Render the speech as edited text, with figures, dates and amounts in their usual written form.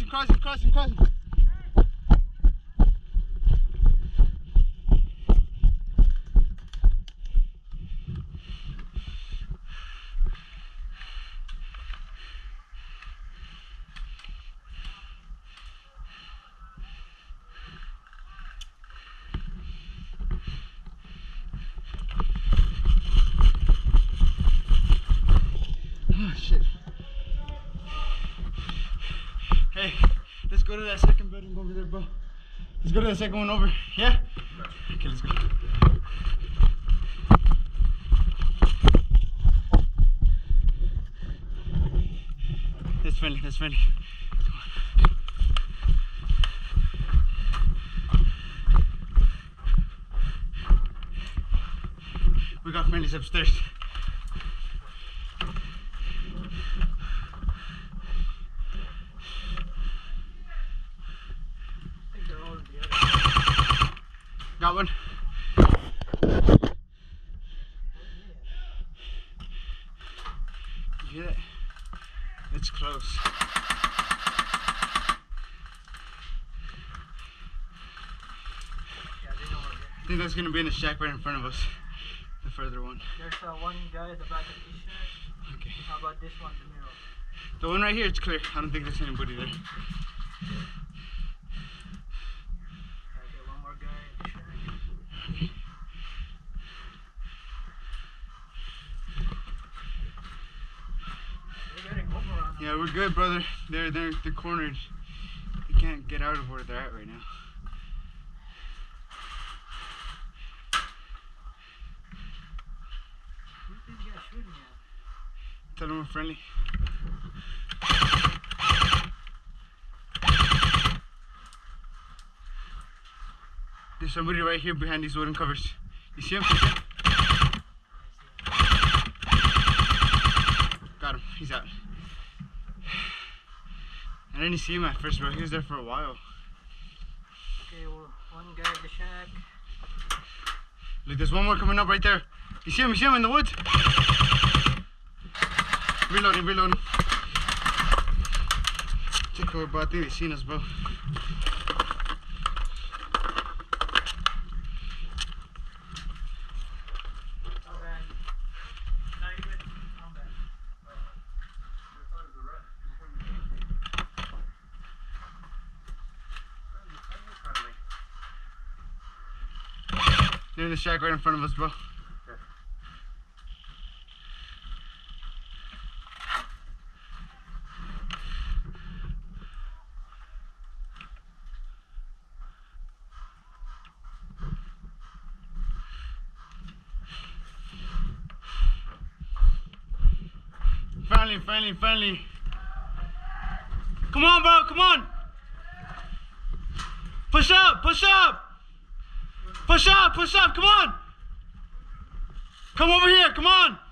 crossing. Oh shit. Hey, let's go to that second building over there, bro. Let's go to the second one over. Yeah? Okay, let's go. That's friendly. Come on. We got friendlies upstairs. Got one. You hear that? It's close. I think that's gonna be in the shack right in front of us. The further one. There's one guy at the back of the t-shirt. Okay. How about this one, the mirror? The one right here, it's clear. I don't think there's anybody there. Okay, one more guy at the shack. Yeah, we're good, brother. They're cornered. They can't get out of where they're at right now. Who's these guys shooting at? Tell them we're friendly. There's somebody right here behind these wooden covers. You see him? Got him. He's out. I didn't see him at first, bro. He was there for a while. Okay, well, one guy at the shack. Look, there's one more coming up right there. You see him in the woods? Reloading. Check over, bro. I think they've seen us, bro. They're in the shack right in front of us, bro. Friendly. Come on, bro, come on. Push up. Come on. Come over here, come on.